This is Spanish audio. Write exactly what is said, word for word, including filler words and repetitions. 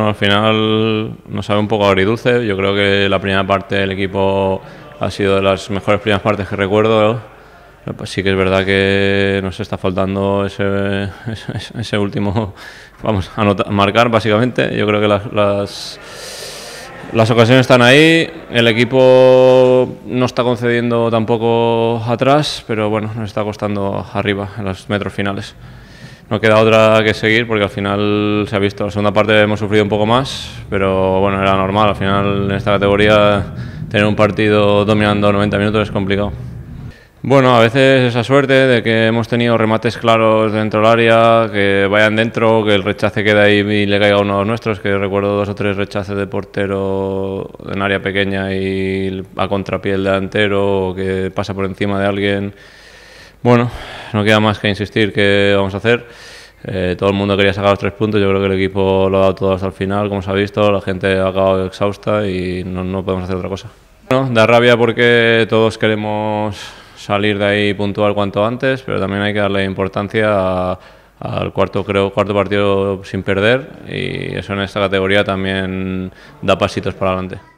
Al final nos sabe un poco agridulce. Yo creo que la primera parte del equipo ha sido de las mejores primeras partes que recuerdo. Pues sí que es verdad que nos está faltando ese, ese, ese último, vamos, a anotar, marcar básicamente. Yo creo que las, las, las ocasiones están ahí, el equipo no está concediendo tampoco atrás, pero bueno, nos está costando arriba en los metros finales. No queda otra que seguir porque al final se ha visto, la segunda parte hemos sufrido un poco más, pero bueno, era normal, al final en esta categoría tener un partido dominando noventa minutos es complicado. Bueno, a veces esa suerte de que hemos tenido remates claros dentro del área, que vayan dentro, que el rechace quede ahí y le caiga a uno de los nuestros, que recuerdo dos o tres rechaces de portero en área pequeña y a contrapié el delantero, o que pasa por encima de alguien. Bueno, no queda más que insistir qué vamos a hacer. Eh, todo el mundo quería sacar los tres puntos, yo creo que el equipo lo ha dado todo hasta el final, como se ha visto, la gente ha acabado exhausta y no, no podemos hacer otra cosa. Bueno, da rabia porque todos queremos salir de ahí puntual cuanto antes, pero también hay que darle importancia a, al cuarto, creo, cuarto partido sin perder, y eso en esta categoría también da pasitos para adelante.